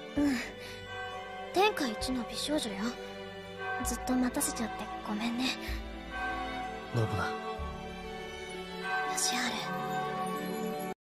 うん。天下一の美少女よ。ずっと待たせちゃってごめんね。 ノブは